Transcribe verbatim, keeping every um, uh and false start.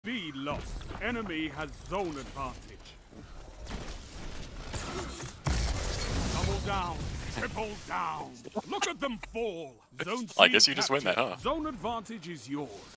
B lost. Enemy has zone advantage. Double down. Triple down. Look at them fall. Zone I C guess you just win that, captured. huh? Zone advantage is yours.